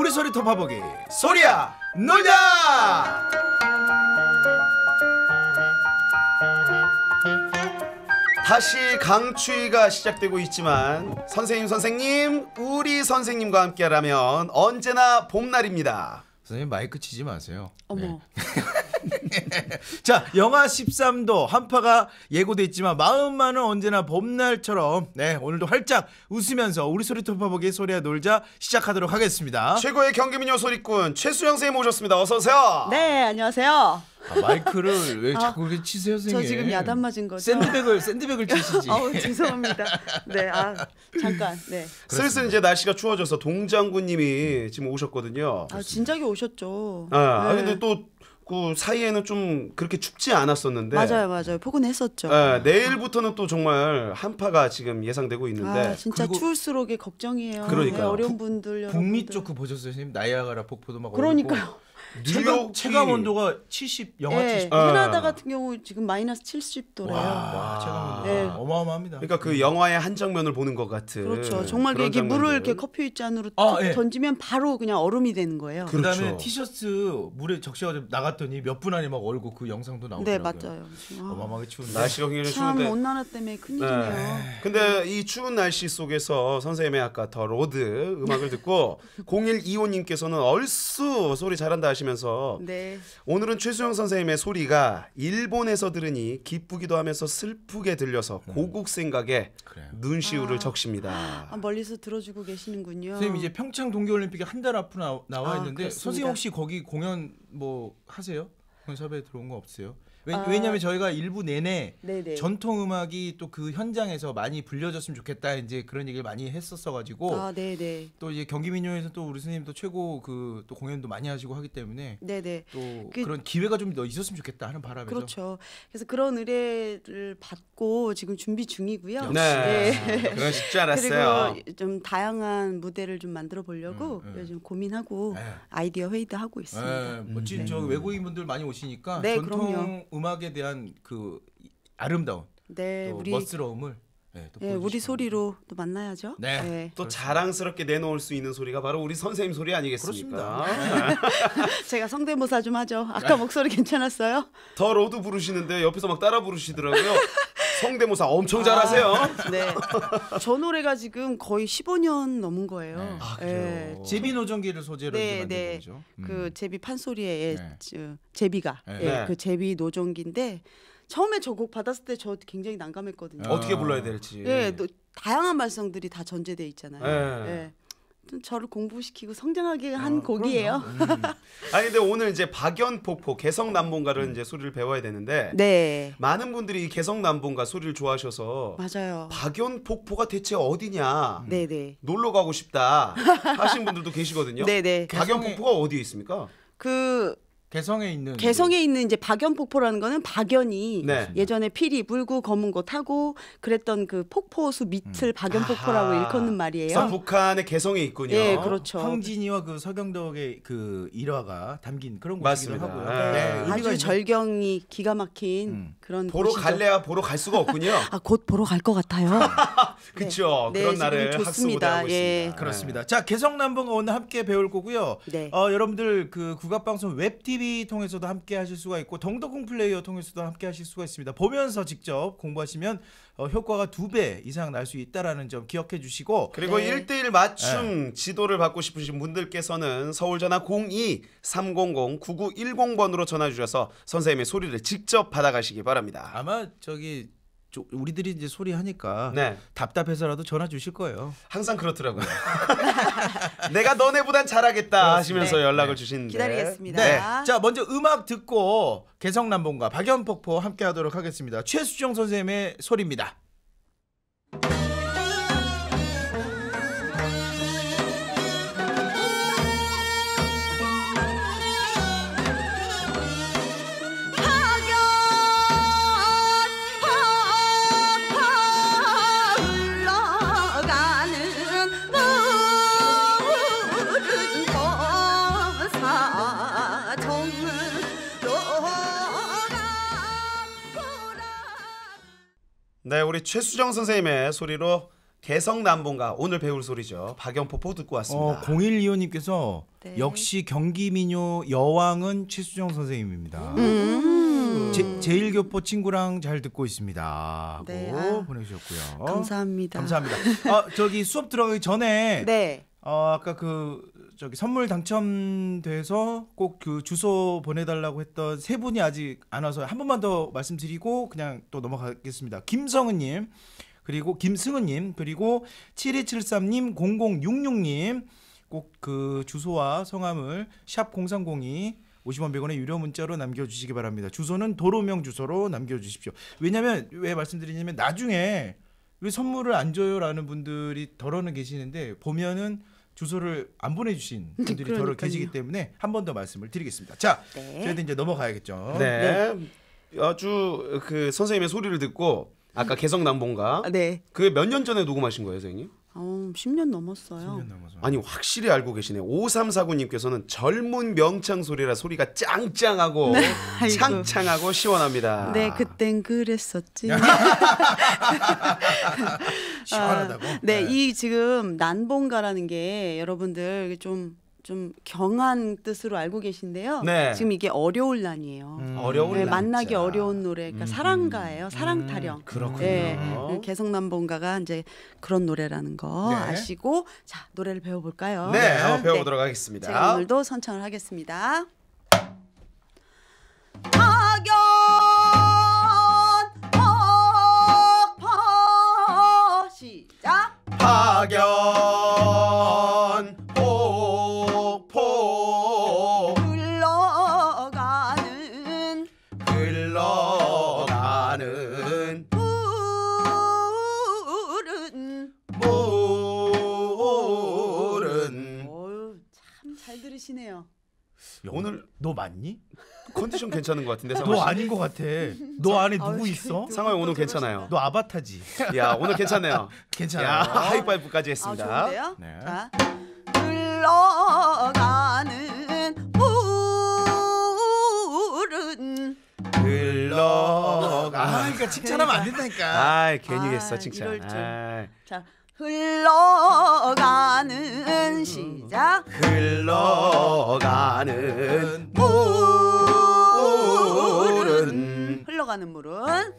우리 소리 토파보기 소리야 놀자. 다시 강추위가 시작되고 있지만 선생님 우리 선생님과 함께라면 언제나 봄날입니다. 선생님 마이크 치지 마세요. 어머. 자, 영하 13도 한파가 예고돼 있지만 마음만은 언제나 봄날처럼 오늘도 활짝 웃으면서 우리 소리 토파보기 소리야 놀자 시작하도록 하겠습니다. 최고의 경기민요 소리꾼 최수영 선생님 모셨습니다. 어서 오세요. 네, 안녕하세요. 마이크를 왜 자꾸 그렇게 치세요, 선생님? 저 지금 야단 맞은 거죠? 샌드백을 치시지. 죄송합니다. 네, 잠깐. 네. 슬슬 이제 날씨가 추워져서 동장군님이 지금 오셨거든요. 진작에 오셨죠. 근데 또 그 사이에는 좀 그렇게 춥지 않았었는데. 맞아요. 포근했었죠. 내일부터는 또 정말 한파가 지금 예상되고 있는데. 진짜 추울수록이 걱정이에요. 그러니까요. 네, 어려운 분들 북미 여러분들. 쪽 그 보셨어요, 선생님? 나이아가라 폭포도 막 그러니까요. 체감 온도가 영하 70. 캐나다 같은 경우 지금 마이너스 70도래요. 와, 체감 온도. 네. 어마어마합니다. 그러니까 그 영화의 한 장면을 보는 것 같은. 그렇죠. 정말 그런 이게 물을 장면들. 이렇게 커피 잔으로 예. 던지면 바로 그냥 얼음이 되는 거예요. 그렇죠. 그다음에 티셔츠 물에 적셔가지고 나갔더니 몇 분 안에 막 얼고 그 영상도 네, 나오더라고요. 맞아요. 어마어마하게 추운데. 날씨가 굉장히 참 추운데. 온난화 때문에 큰일이네요. 근데 이 추운 날씨 속에서 선생님의 아까 더 로드 음악을 듣고 0125님께서는 얼쑤 소리 잘한다 하시면서 네. 오늘은 최수영 선생님의 소리가 일본에서 들으니 기쁘기도 하면서 슬프게 들려서 고국 생각에 그래요. 눈시울을 적십니다. 멀리서 들어주고 계시는군요. 선생님 이제 평창 동계올림픽에 한 달 앞으로 나와 있는데 그렇습니다. 선생님 혹시 거기 공연 뭐 하세요? 공연 섭외 들어온 거 없어요? 왜냐면 저희가 일부 내내 네네. 전통 음악이 또 그 현장에서 많이 불려졌으면 좋겠다 이제 그런 얘기를 많이 했었어가지고 네네. 또 이제 경기민요에서 또 우리 선생님도 최고 그 또 공연도 많이 하시고 하기 때문에 네네. 또 그런 기회가 좀 더 있었으면 좋겠다 하는 바람에서 그렇죠. 그래서 그런 의뢰를 받고 지금 준비 중이고요. 네. 그건 쉽지 않았어요. 그리고 좀 다양한 무대를 좀 만들어 보려고 요즘 고민하고 아이디어 회의도 하고 있습니다. 멋진 저 외국인분들 많이 오시니까 네, 전통 그럼요. 음악에 대한 그 아름다운 네, 또 우리 멋스러움을 또 우리 보여주시기 소리로 또 만나야죠. 네. 또 자랑스럽게 내놓을 수 있는 소리가 바로 우리 선생님 소리 아니겠습니까? 제가 성대모사 좀 하죠. 아까 목소리 괜찮았어요? 더 로드 부르시는데 옆에서 막 따라 부르시더라고요. 성대모사 엄청 잘하세요. 네. 저 노래가 지금 거의 15년 넘은 거예요. 그래요? 제비 노정기를 소재로 이제 만든 거죠. 그 제비 판소리의 네. 제비가 네. 그 제비 노정기인데 처음에 저 곡 받았을 때 저 굉장히 난감했거든요. 어떻게 불러야 될지. 다양한 발성들이 다 전제돼 있잖아요. 네. 저를 공부시키고 성장하게 한 곡이에요. 아니 근데 오늘 이제 박연폭포 개성남봉가를 이제 소리를 배워야 되는데 네. 많은 분들이 개성남봉가 소리를 좋아하셔서 맞아요. 박연폭포가 대체 어디냐 네네. 놀러 가고 싶다 하신 분들도 계시거든요. 네네. 박연폭포가 어디에 있습니까? 그 개성에 있는 이제 박연폭포라는 거는 박연이 네. 예전에 피리 불고 검은 거 타고 그랬던 그 폭포수 밑을 박연폭포라고 아하. 일컫는 말이에요. 그래서 북한의 개성에 있군요. 예, 그렇죠. 황진이와 그 서경덕의 그 일화가 담긴 그런 곳이기도 맞습니다. 하고요. 네. 의미가 아주 있는- 절경이 기가 막힌 그런 보러 곳이죠. 갈래야 보러 갈 수가 없군요. 곧 보러 갈 것 같아요. 그렇죠. 네, 그런 지금 날을 좋습니다. 학수고대하고 예. 있습니다. 그렇습니다. 자, 개성남봉가 오늘 함께 배울 거고요. 네. 여러분들 그 국악방송 웹TV 통해서도 함께 하실 수가 있고 동덕궁 플레이어 통해서도 함께 하실 수가 있습니다. 보면서 직접 공부하시면 효과가 2배 이상 날 수 있다라는 점 기억해 주시고 그리고 네. 1대1 맞춤 지도를 받고 싶으신 분들께서는 서울전화 02-300-9910번으로 전화 주셔서 선생님의 소리를 직접 받아가시기 바랍니다. 아마 우리들이 이제 소리 하니까 네. 답답해서라도 전화 주실 거예요. 항상 그렇더라고요. 내가 너네보단 잘하겠다 하시면서 연락을 주시는데 기다리겠습니다. 네. 자, 먼저 음악 듣고 개성남봉가 박연폭포 함께 하도록 하겠습니다. 최수정 선생님의 소리입니다. 네, 우리 최수정 선생님의 소리로 개성남봉가 오늘 배울 소리죠. 박연포포 듣고 왔습니다. 0125님께서 네. 역시 경기민요 여왕은 최수정 선생님입니다. 제일교포 친구랑 잘 듣고 있습니다. 네, 하고 보내주셨고요. 감사합니다. 감사합니다. 저기 수업 들어가기 전에 네. 아까 저기 선물 당첨돼서 꼭 그 주소 보내달라고 했던 세 분이 아직 안 와서 한 번만 더 말씀드리고 그냥 또 넘어가겠습니다. 김성은님 그리고 김승은님 그리고 7273님 0066님 꼭 그 주소와 성함을 샵 0302 50원 100원의 유료 문자로 남겨주시기 바랍니다. 주소는 도로명 주소로 남겨주십시오. 왜냐면 왜 말씀드리냐면 나중에 왜 선물을 안 줘요라는 분들이 덜어는 계시는데 보면은 주소를 안 보내주신 분들이 덜어 그러니까요. 계시기 때문에 한 번 더 말씀을 드리겠습니다. 자, 네. 저희도 이제 넘어가야겠죠. 네. 아주 그 선생님의 소리를 듣고 아까 개성남봉가 네. 그 몇 년 전에 녹음하신 거예요, 선생님? 10년 넘었어요. 10년 넘어서. 아니 확실히 알고 계시네. 5349님께서는 젊은 명창 소리라 소리가 짱짱하고 아이고. 창창하고 시원합니다. 네, 그땐 그랬었지. 시원하다고. 네, 이 지금 난봉가라는 게 여러분들 좀 경한 뜻으로 알고 계신데요. 네. 지금 이게 어려울 난이에요. 어려운 네, 남자. 만나기 어려운 노래, 그러니까 사랑가예요. 사랑 타령. 그렇군요. 네, 개성남봉가가 이제 그런 노래라는 거 네. 아시고 자 노래를 배워볼까요? 네, 한번 배워보도록 하겠습니다. 제가 오늘도 선창을 하겠습니다. 파견 폭포 시작. 파견 폭포 흘러가는 물은 어유 참 잘 들으시네요. 오늘 너 맞니? 컨디션 괜찮은 것 같은데 너 상황. 아닌 것 같아. 너 안에 누구 아유, 있어? 상황이 오늘 괜찮아요. 너 아바타지. 야 오늘 괜찮네요. 괜찮아요. 야 하이파이브까지 아 했습니다. 좋은데요? 네. 자 흘러가는 물은 그러니까 칭찬하면 안 된다니까. 아 괜히 아, 했어 칭찬. 이럴 줄. 아이. 자 흘러가는 시작. 흘러가는 물은 흘러가는 물은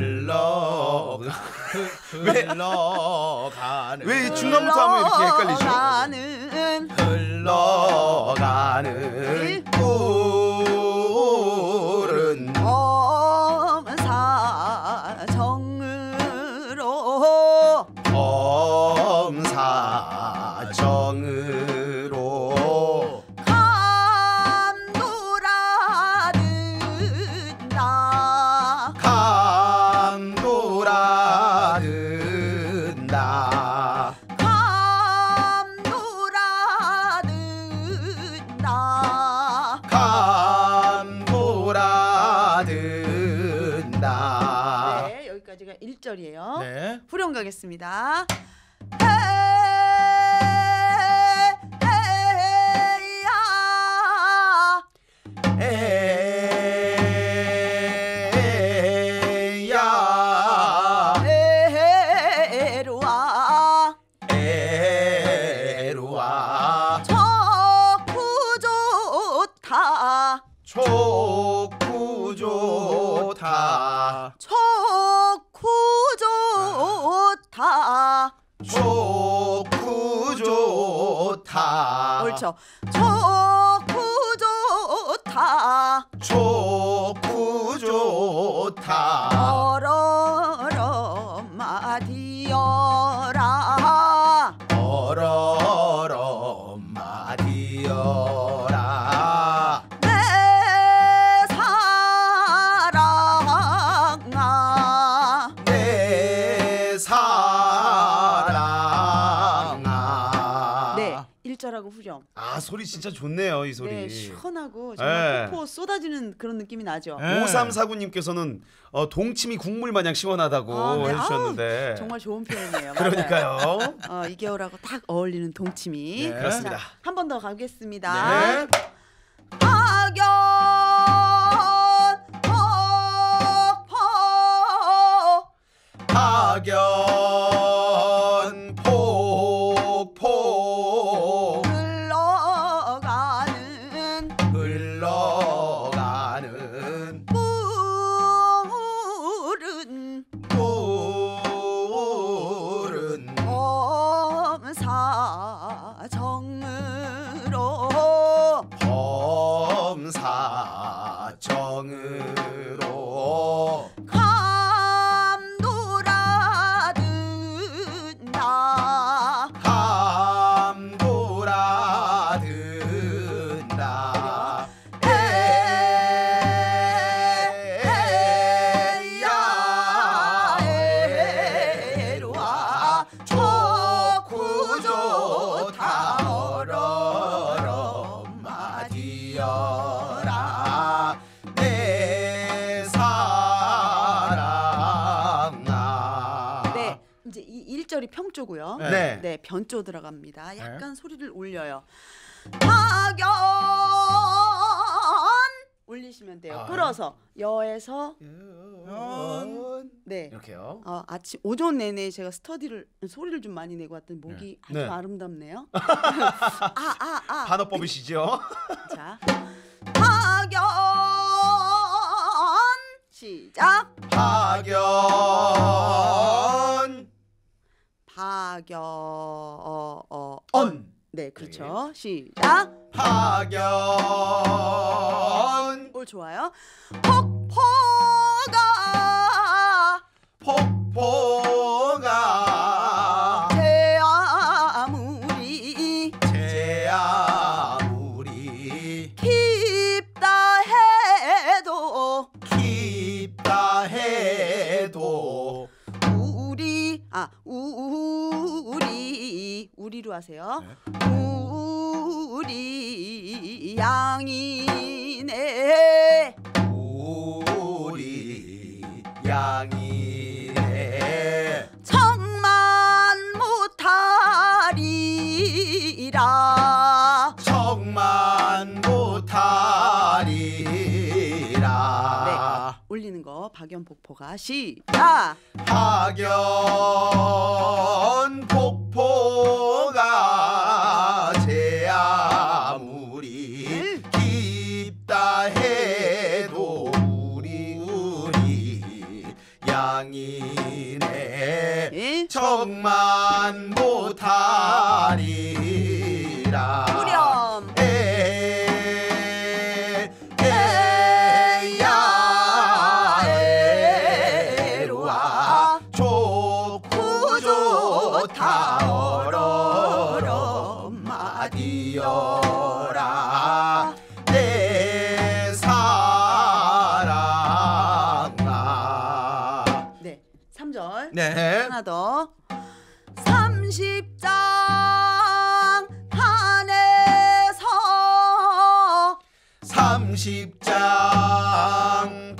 흘러가는 왜 중간부터 하면 이렇게 헷갈리죠? 흘러가는 흘러가는 물은 검사정으로 검사정으로 감돌아든다. 감돌아든다 감돌아든다 네, 여기까지가 1절이에요. 네. 후렴 가겠습니다. 에야 에루아 에루아 좋구 좋다 좋구 좋다 좋구 좋다 좋구 좋다 옳죠. 좋구 좋다 좋구 좋다 어러러 마디어라 어러러 마디어라 내 사랑아 내 사랑아 네 1절하고 후렴 아 소리 진짜 좋네요 이 소리 네 시원하고 정말 네. 폭포 쏟아지는 그런 느낌이 나죠. 네. 5349님께서는 동치미 국물 마냥 시원하다고 아, 네. 해주셨는데 정말 좋은 표현이에요. 그러니까요 이 겨울하고 딱 어울리는 동치미. 네. 그렇습니다. 한 번 더 가겠습니다. 네. 파견 폭포 파견 푸른 범사정으로 범사정으로 감돌아든다 감돌아든다 에야 에로와 좋고 좋다 얼얼 마디어라 내 사랑아. 네, 이제 이 1절이 평조고요. 네. 네, 변조 들어갑니다. 약간 소리를 올려요. 파견 올리시면 돼요. 끌어서 여에서 네. 이렇게요. 아침 오전 내내 제가 소리를 좀 많이 내고 왔더니 목이 아주 네. 아름답네요. 반어법이시죠? 자, 파견 시작. 파견 파견 네, 그렇죠. 시작. 파견 올 좋아요. 폭포가 폭포가 제 아무리 깊다 해도 깊다 해도 우리로 하세요. 네. 우리 양이네 우리 양이네 정만 못하리라. 정만 못하리라. 네, 올리는 거 박연폭포가 시작. 파견 폭포가 제 아무리 깊다 해도 우리 양이네 네. 정만 못하리라. 후렴. 에야 에로와 좋고 좋다 얼얼 마디어라 내 사랑아. 네, 3절. 네. 하나 더. 30장 탄에서 30장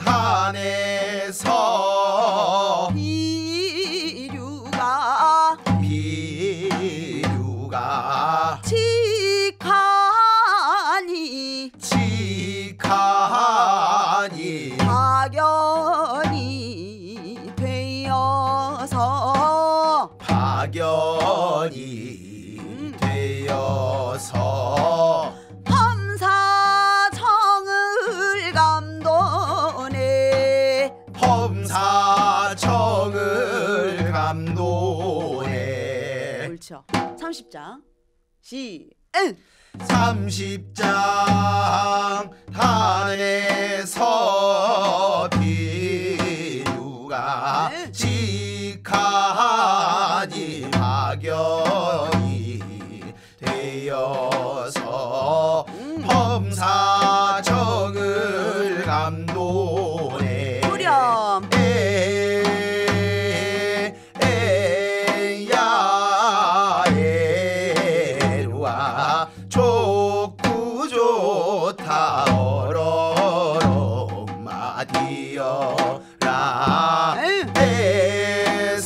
탄에서 비류가 직하니 파견이 되어서 범사정을 감도네. 범사정을 감도해. 옳죠. 30장 시은 30장 탄에서 비류가 직하니 파견이 되어서 범사정을 감도해. 후렴. 에야 에로와 좋고 좋다 얼얼 마디어라 내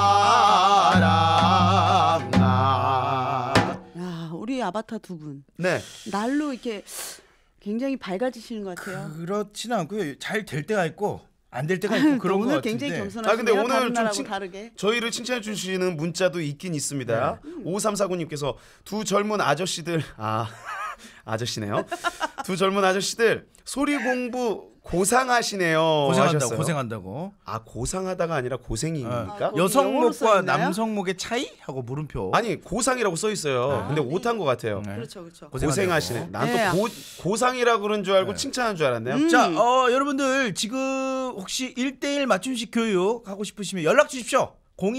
사랑아. 야, 우리 아바타 두 분 네. 날로 이렇게 굉장히 밝아지시는 것 같아요. 그렇지는 않고요. 잘 될 때가 있고 안 될 때가 있고 그런 거 오늘 같은데. 굉장히 아, 겸손하시네요. 근데 오늘 다른 좀 날하고 다르게. 저희를 칭찬해 주시는 문자도 있긴 있습니다. 5349님께서 두 젊은 아저씨들 아저씨네요. 두 젊은 아저씨들 소리 공부 고상하시네요. 고생한다고 하셨어요. 고생한다고. 아 고상하다가 아니라 고생입니까? 거기 영어로 여성목과 써 있나요? 남성목의 차이? 하고 물음표. 아니 고상이라고 써 있어요. 근데 네. 오타인 것 같아요. 네. 그렇죠, 그렇죠. 고생하시네. 난 네. 또 고상이라고 그런 줄 알고 네. 칭찬한 줄 알았네요. 자, 여러분들 지금 혹시 1대1 맞춤식 교육 하고 싶으시면 연락 주십시오.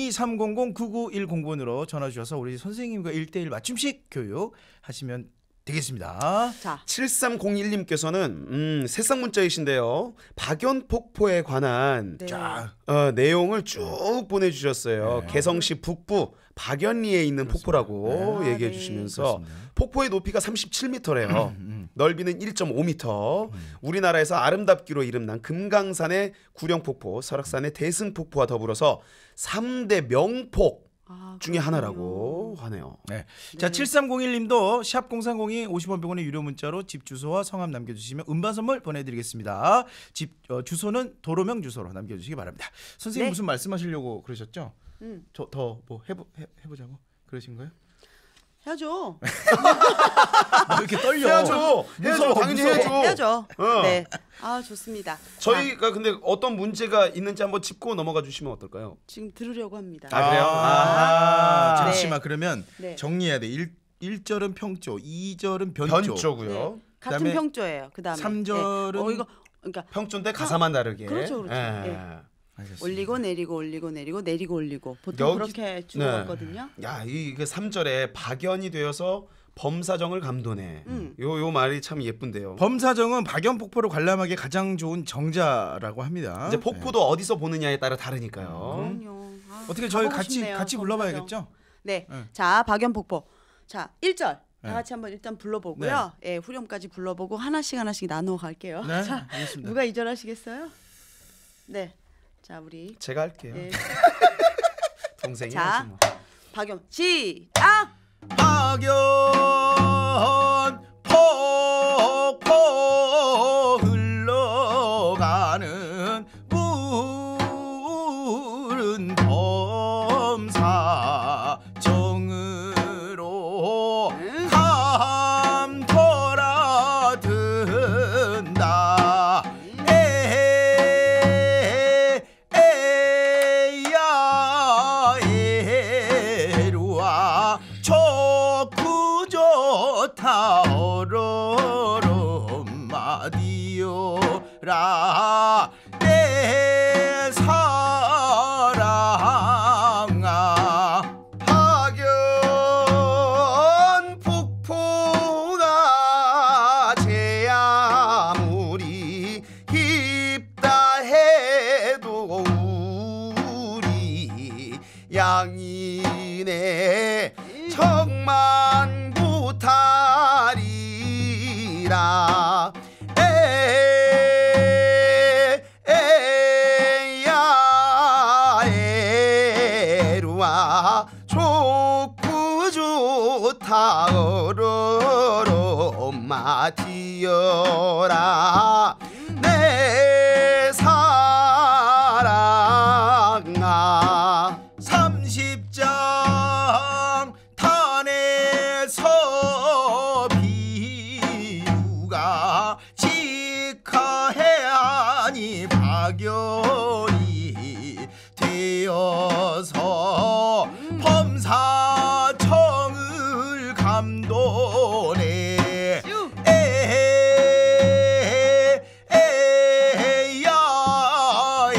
02300-9910번으로 전화 주셔서 우리 선생님과 1대1 맞춤식 교육 하시면 되겠습니다. 자, 7301님께서는 새싹 문자이신데요. 박연폭포에 관한 네. 자, 내용을 쭉 보내주셨어요. 네. 개성시 북부 박연리에 있는 폭포라고 네. 얘기해 아, 네. 주시면서 그렇습니다. 폭포의 높이가 37m래요. 넓이는 1.5m. 우리나라에서 아름답기로 이름난 금강산의 구령폭포, 설악산의 대승폭포와 더불어서 3대 명폭 중에 하나라고 하네요. 네. 자, 7301님도 샵 0302 50원 100원의 유료 문자로 집 주소와 성함 남겨주시면 음반 선물 보내드리겠습니다. 집 주소는 도로명 주소로 남겨주시기 바랍니다. 선생님 네. 무슨 말씀하시려고 그러셨죠? 음. 저 더 뭐 해보자고 그러신 거예요? 해야죠. 왜 이렇게 떨려? 해야죠. 무서워, 당연히 무서워. 해야죠. 해야죠. 어. 네. 아, 좋습니다. 저희가 근데 어떤 문제가 있는지 한번 짚고 넘어가 주시면 어떨까요? 지금 들으려고 합니다. 아, 그래요? 아. 잠시만 그러면 네. 정리해야 돼. 1절은 평조, 2절은 변조. 변조고요. 네. 같은 그다음에 평조예요. 그다음에 3절은 이거 그러니까 평조인데 가사만 다르게. 그렇죠, 그렇죠. 예. 예. 알겠습니다. 올리고 내리고 올리고 내리고 내리고 올리고 보통 여기- 그렇게 주고받거든요. 야, 이게 3절에 박연이 되어서 범사정을 감도네. 음. 요 말이 참 예쁜데요. 범사정은 박연폭포를 관람하기 가장 좋은 정자라고 합니다. 이제 폭포도 어디서 보느냐에 따라 다르니까요. 그럼요. 아, 어떻게 저희 가보고 싶네요, 같이 범사정. 불러봐야겠죠? 네. 네. 자, 박연폭포. 자, 1절. 네. 다 같이 한번 일단 불러보고요. 예, 후렴까지 불러보고 하나씩 나누어 갈게요. 네, 자, 알겠습니다. 누가 2절 하시겠어요? 네. 자, 우리 제가 할게요. 네. 동생이 자. 하지 뭐. 박연 시작. 박연폭포 흘러가는 물은 범사정으로 감돌아 든다. 에야 에루아 좋고 좋다 어러러마 디어라 내 사랑아. 박연 폭포가 제 아무리 깊다 해도 우리 양인의 청만고타리라. 에야 에루아 좋고 좋다 어러러마 디어라 내 사랑아. 30장 탄에서 비유가 직하해하니 박연이 되어서 범사청을 감도네. 에야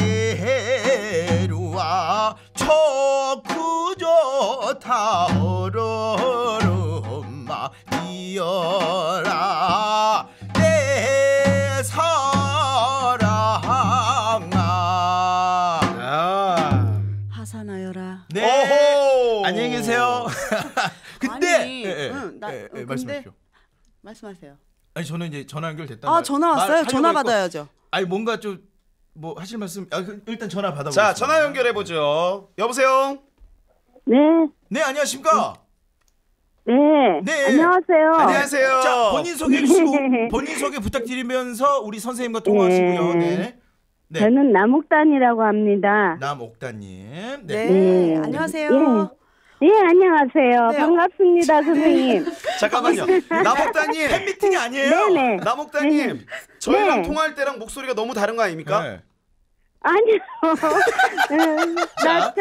에루아 좋고 좋다 어러러마 디어라 내 사랑아. 아. 하사나여라. 네. 오호. 안녕히 계세요. 근데 아니, 근데 말씀하십시오. 말씀하세요. 아니 저는 이제 전화 연결됐다. 아, 전화 왔어요. 전화 받아야죠. 아니 뭔가 좀 뭐 하실 말씀? 일단 전화 받아보겠습니다. 자, 전화 연결해 보죠. 여보세요. 네, 네, 안녕하십니까? 네. 네. 안녕하세요. 안녕하세요. 자, 본인 소개 해주시고 본인 소개 부탁드리면서 우리 선생님과 통화하시고요. 네. 네. 저는 남옥단이라고 합니다. 남옥다님. 네. 네. 네. 안녕하세요. 예. 예, 안녕하세요. 네. 반갑습니다, 선생님. 잠깐만요. 나목다님. 팬미팅이 아니에요. 네네. 나목다님. 저희랑 네. 통화할 때랑 목소리가 너무 다른 거 아닙니까? 네. 아니요. 나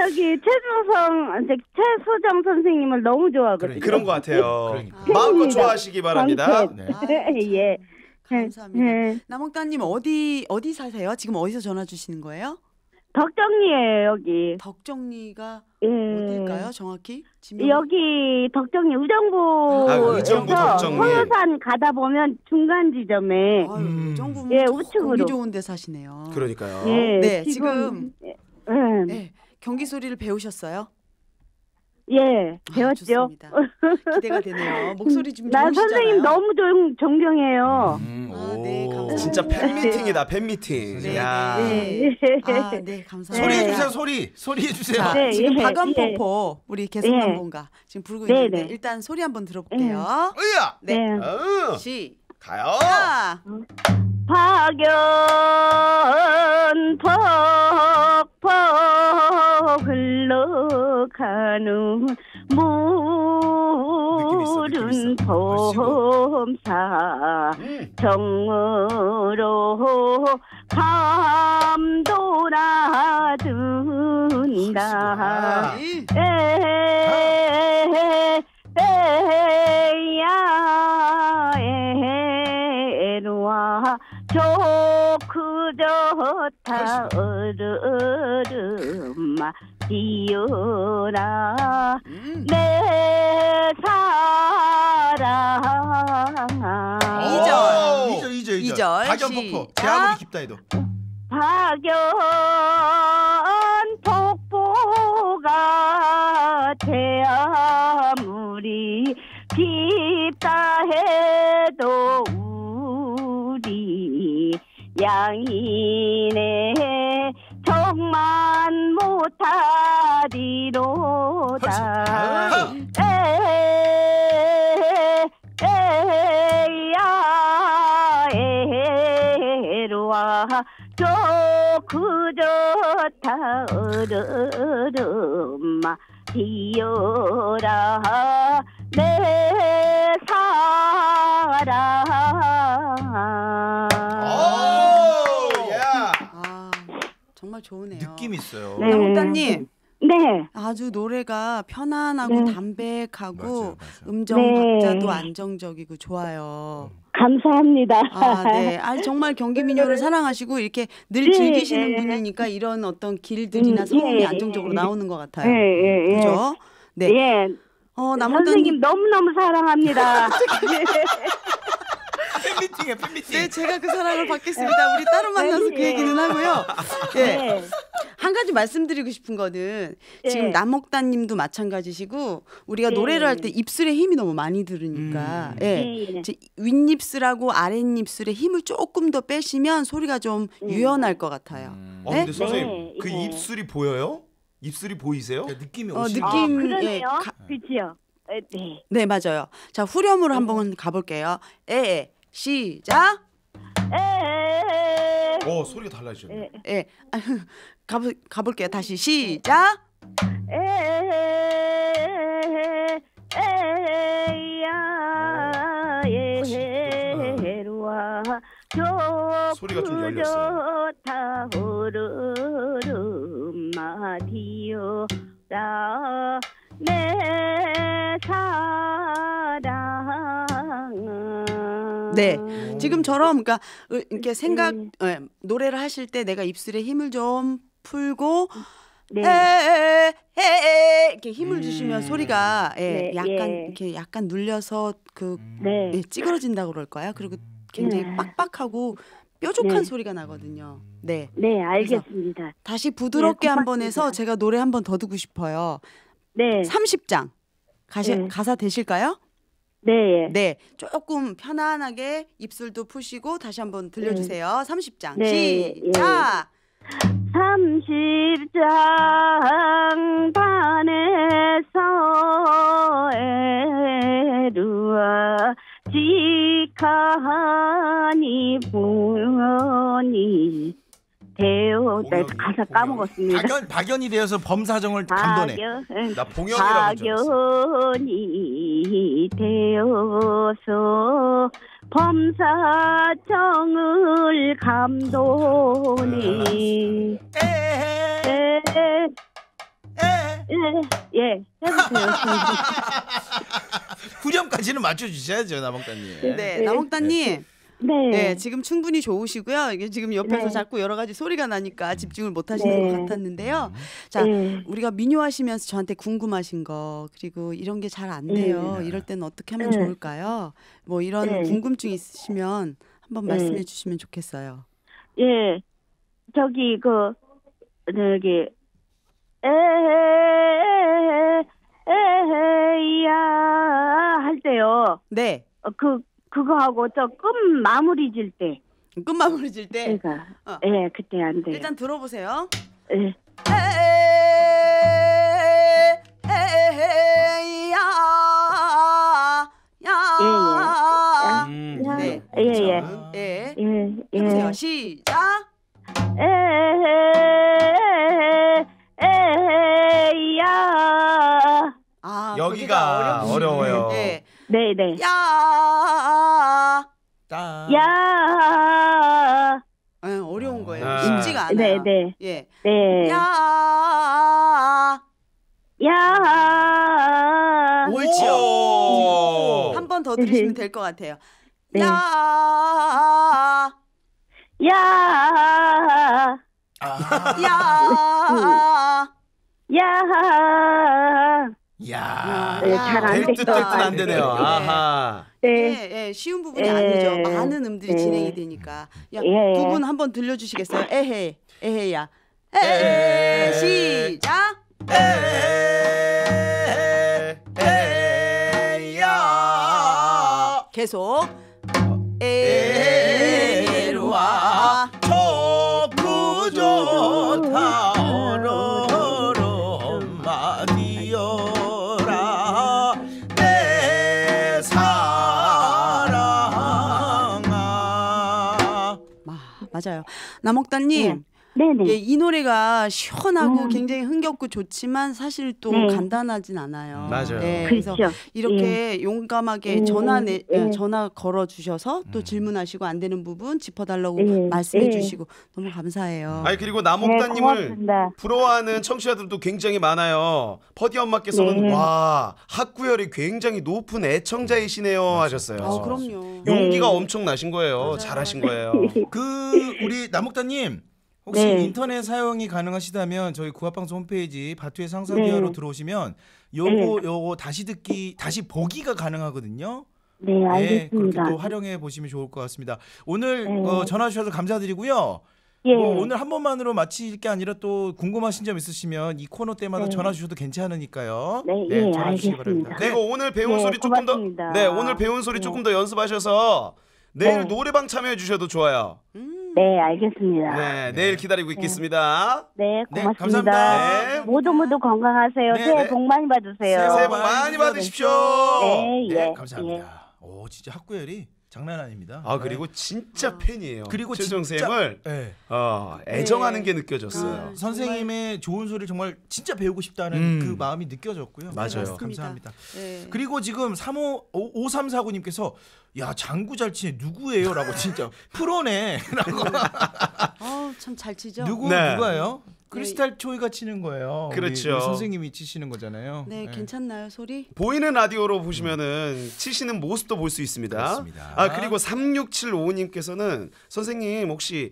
최소정 선생님을 너무 좋아하거든요. 그런 것 같아요. 그러니까. 마음껏 팬입니다. 좋아하시기 바랍니다. 네. 예. 감사합니다. 네. 남옥다님 어디 사세요? 지금 어디서 전화 주시는 거예요? 덕정리에요, 여기. 덕정리가 예. 어딜까요? 정확히? 지명이? 여기 덕정리 의정부에서 의정부 덕정리. 소요산 가다 보면 중간 지점에 아유, 정부 예, 공기 우측으로. 좋은 데 사시네요. 그러니까요. 예, 네, 지금 예. 네, 경기 소리를 배우셨어요? 예, 아, 배웠죠. 좋습니다. 기대가 되네요. 목소리 좀 나 좋으시잖아요. 선생님 너무 존경해요. 아, 네, 감사합니다. 진짜 팬미팅이다, 팬미팅. 네, 야. 네. 예. 아, 네, 감사합니다. 소리 해주세요. 소리 해주세요. 자, 네, 지금 예, 박원포포 우리 개성남본가 지금 부르고 네, 있는데 네. 일단 소리 한번 들어볼게요. 으야. 네, 네. 시. 가요. 자, 파견 퍽퍽 흘러가는 물은 봄사 정으로 감도나 든다. 이. 에야 에루아 좋그 좋다 얼음아 뛰어라 내 사랑. 이절. 2절. 이절. 박연폭포. 제 시작. 아무리 깊다 해도. 박연 폭포가 제 아무리 깊다 해도 우리 양인의 정만 못하리로다. 에야 에로와 좋그 좋다 얼음아 뛰어라 내 사랑. 오, 야. 아, 정말 좋으네요. 느낌 있어요. 네. 남옥다님 네. 아주 노래가 편안하고 네. 담백하고 맞아요. 음정 네. 박자도 안정적이고 좋아요. 감사합니다. 아, 네. 아, 정말 경기 민요를 사랑하시고 이렇게 늘 네, 즐기시는 네. 분이니까 이런 어떤 길들이나 성음이 예, 안정적으로 예. 나오는 것 같아요. 예. 그죠? 네. 예. 남옥다님. 선생님 너무너무 사랑합니다. 팬미팅이야, 팬미팅. 네, 제가 그 사랑을 받겠습니다. 우리 따로 만나서 그 얘기는 하고요. 네. 네. 한 가지 말씀드리고 싶은 거는 네. 지금 남옥다님도 마찬가지시고 우리가 네. 노래를 할 때 입술에 힘이 너무 많이 들으니까 예. 예. 이제 윗입술하고 아랫입술에 힘을 조금 더 빼시면 소리가 좀 유연할 것 같아요. 근데 네? 선생님 네, 그 네. 입술이 보여요? 입술이 보이세요? 느낌이 느낌- 아, 예, 그러네요. 가- 그렇지요. 네. 네, 맞아요. 자, 후렴으로 한번 가볼게요. 시작. 소리가 달라지죠. 예. 가볼게요. 다시 시작. 에야 소리가 좀 열렸어요. 좋다 얼음아 뛰어라 내 사랑. 네. 지금처럼 그러니까 이렇게 노래를 하실 때 내가 입술에 힘을 좀 풀고 네. 이렇게 힘을 주시면 소리가 네, 약간 예. 이렇게 약간 눌려서 네. 찌그러진다고 그럴까요? 그리고 굉장히 빡빡하고 뾰족한 네. 소리가 나거든요. 네. 네, 알겠습니다. 다시 부드럽게 네, 한번 해서 고맙습니다. 제가 노래 한번 더 듣고 싶어요. 네. 30장. 네. 가사 되실까요? 네. 네. 조금 편안하게 입술도 푸시고 다시 한번 들려주세요. 30장. 네, 시작. 30장 반에서 에루아 직하니 보니 되어 네, 봉혁이, 가사 봉혁이. 까먹었습니다. 박연이 되어서 범사정을 감도네. 나 봉영이라고 줄 알았어. 박연이 되어서 범사정을 감도니 에헤헤. 예 해보세요. 후렴까지는 맞춰주셔야죠, 나몽따님. 네, 남옥다님. 네. 네, 지금 충분히 좋으시고요. 이게 지금 옆에서 네. 자꾸 여러 가지 소리가 나니까 집중을 못 하시는 네. 것 같았는데요. 자, 네. 우리가 민요하시면서 저한테 궁금하신 거, 그리고 이런 게 잘 안 돼요. 이럴 때는 어떻게 하면 네. 좋을까요? 뭐 이런 네. 궁금증 있으시면 한번 네. 말씀해 주시면 좋겠어요. 예, 저기 에헤야 할 때요. 네. 그거 하고 저 끔 마무리 질 때. 끝마무리 질 때 제가 어. 예 그때 안 돼요. 일단 들어보세요. 예. 에헤야 야. 예, 네. 예. 예. 예, 해보세요. 시작. 에헤야. 아, 여기가 거기가 어려워요. 네. 네네. 야. 따. 야. 네, 어려운 거예요. 아. 쉽지가 않아요. 네네. 예. 네. 야. 야. 옳죠. 오. 한 번 더 들으시면 될 것 같아요. 네. 야. 야. 아. 야. 야. 야. 네, 잘안 될 듯 됐어. 될 듯 안 되네요. 아하. 네. 예, 예, 쉬운 부분이 예. 아니죠. 많은 음들이 예. 진행이 되니까. 야, 예. 두 분 한번 들려주시겠어요? 에헤, 에헤야. 에헤. 시작. 에야. 계속. 에루와 좁고 좋다 어러러 마디어라 내 사랑아. 맞아요. 남옥단님. 네네. 예, 이 노래가 시원하고 음. 굉장히 흥겹고 좋지만 사실 또 네. 간단하진 않아요. 맞아요. 예, 그래서 그렇죠. 이렇게 용감하게 예. 전화 걸어 주셔서 또 질문하시고 안 되는 부분 짚어달라고 예. 말씀해 예. 주시고 너무 감사해요. 아니 그리고 네, 남옥다님을 고맙습니다. 부러워하는 청취자들도 굉장히 많아요. 퍼디 엄마께서는 네. 와 학구열이 굉장히 높은 애청자이시네요 하셨어요. 아, 그럼요. 용기가 네. 엄청 나신 거예요. 맞아요. 잘하신 거예요. 그 우리 남목다님 혹시 네. 인터넷 사용이 가능하시다면 저희 구합방송 홈페이지 바투의 상사기하로 네. 들어오시면 요거 다시 듣기 다시 보기가 가능하거든요. 네, 네, 알겠습니다. 그렇게 또 활용해 보시면 좋을 것 같습니다. 오늘 네. 전화 주셔서 감사드리고요. 예. 뭐 오늘 한 번만으로 마칠 게 아니라 또 궁금하신 점 있으시면 이 코너 때마다 네. 전화 주셔도 괜찮으니까요. 네, 예, 전화 주시기 바랍니다. 알겠습니다. 그리고 오늘 배운 네, 소리 조금 더 고맙습니다. 네, 오늘 배운 소리 네. 조금 더 연습하셔서 내일 네. 노래방 참여해 주셔도 좋아요. 네, 알겠습니다. 네, 내일 기다리고 있겠습니다. 네, 네, 고맙습니다. 감사합니다. 네. 모두 네, 건강하세요. 새해 네. 복 많이 받으세요. 새해 복 많이 받으십시오. 네, 예. 네, 감사합니다. 오, 진짜 학구열이 장난 아닙니다. 아 그리고 진짜 팬이에요. 그리고 최정 진짜- 쌤을 네. 애정하는 게 느껴졌어요. 선생님의 좋은 소리를 정말 진짜 배우고 싶다는 음. 그 마음이 느껴졌고요. 맞아요. 네, 감사합니다. 네. 그리고 지금 5349님께서 야 장구 잘 치네 누구예요?라고 진짜 프로네라고 참 잘 치죠. 네. 누가요? 크리스탈 초이가 치는 거예요. 그렇죠. 우리 선생님이 치시는 거잖아요. 네, 괜찮나요 소리? 보이는 라디오로 보시면은 치시는 모습도 볼 수 있습니다. 그렇습니다. 아 그리고 3675님께서는 선생님 혹시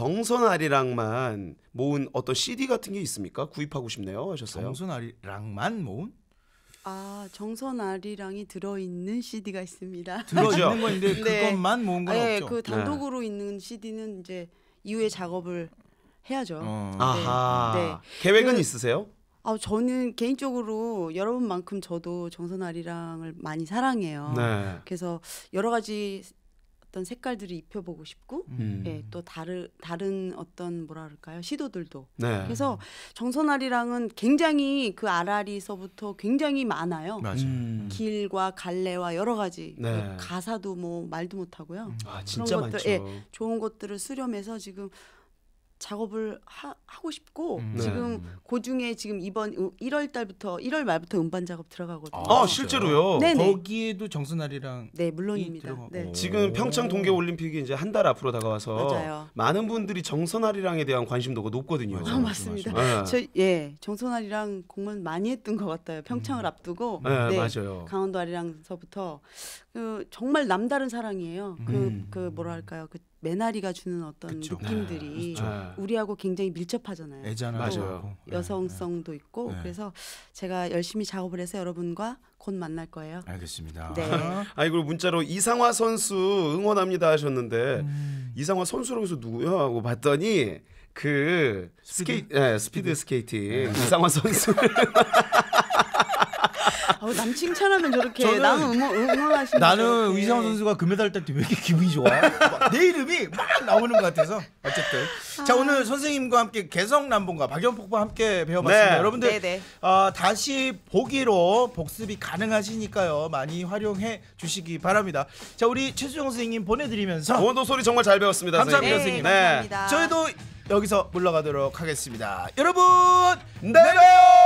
정선아리랑만 모은 어떤 CD 같은 게 있습니까? 구입하고 싶네요 하셨어요. 정선아리랑만 모은 아, 정선아리랑이 들어있는 CD가 있습니다. 들어있는 건데 네. 그것만 모은 건 네, 없죠. 그 단독으로 있는 CD는 이제 이후에 작업을 해야죠. 아하. 네. 계획은 그- 있으세요? 저는 개인적으로 여러분만큼 저도 정선아리랑을 많이 사랑해요. 네. 그래서 여러 가지 어떤 색깔들을 입혀보고 싶고, 음. 예, 또 다른 어떤 뭐라 그럴까요 시도들도. 네. 그래서 정선아리랑은 굉장히 그 아라리서부터 굉장히 많아요. 맞아요. 길과 갈래와 여러 가지 네. 그 가사도 뭐 말도 못하고요. 아 진짜 그런 것들, 많죠. 좋은 것들을 수렴해서 지금 작업을 하고 싶고 네. 지금 그 중에 지금 이번 1월 달부터 1월 말부터 음반 작업 들어가거든요. 아, 실제로요? 네네. 거기에도 정선아리랑 네, 물론입니다. 들어가고. 네. 지금 평창 동계 올림픽이 이제 한 달 앞으로 다가와서 맞아요. 많은 분들이 정선아리랑에 대한 관심도가 높거든요. 아, 맞습니다. 맞아요. 정선아리랑 공연 많이 했던 것 같아요. 평창을 앞두고. 네, 맞아요. 강원도 아리랑서부터 정말 남다른 사랑이에요. 그 뭐랄까요, 그 메나리가 주는 어떤 그쵸. 느낌들이 네. 우리하고 굉장히 밀접하잖아요. 애잔하고 맞아요. 여성성도 있고 네. 그래서 제가 열심히 작업을 해서 여러분과 곧 만날 거예요. 알겠습니다. 네. 아니 그리고 문자로 이상화 선수 응원합니다 하셨는데 이상화 선수라고 해서 누구야 하고 봤더니 그 스피드 스케이팅 이상화 선수. 남 칭찬하면 저렇게 저는- 남 응원하시는 나는 이상원 선수가 금메달 딸 때 왜 이렇게 기분이 좋아? 내 이름이 막 나오는 것 같아서 어쨌든 자 오늘 선생님과 함께 개성남봉과 박연폭과 함께 배워봤습니다. 네. 여러분들 네네. 다시 보기로 복습이 가능하시니까요. 많이 활용해 주시기 바랍니다. 자 우리 최수정 선생님 보내드리면서 오늘도 소리 정말 잘 배웠습니다. 감사합니다, 선생님. 선생님. 감사합니다. 저희도 여기서 물러가도록 하겠습니다. 여러분 내려요.